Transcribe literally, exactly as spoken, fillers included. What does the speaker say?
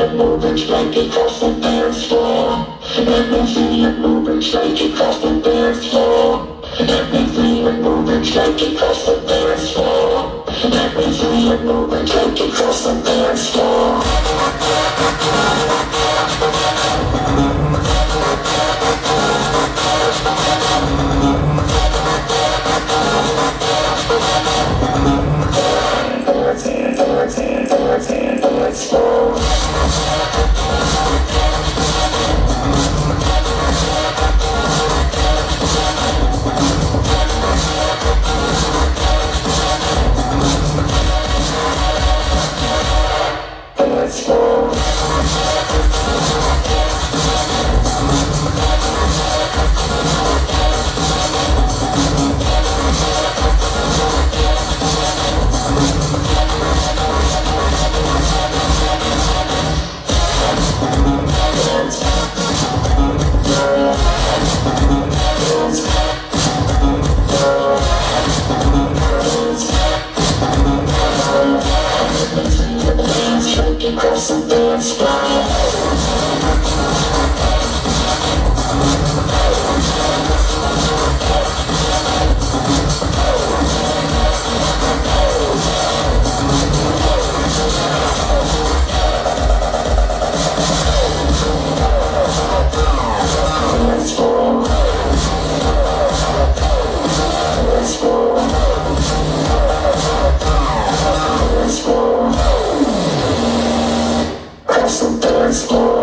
it moving, shake it across the dance floor. Let me see it moving, shake it across the dance floor. Let me see it moving, shake it across the dance floor. Let me see it moving, shake it across the dance floor. Let's go. Let's go. Across the dance floor. Let's go. Let's go. Let's go. Across the dance floor.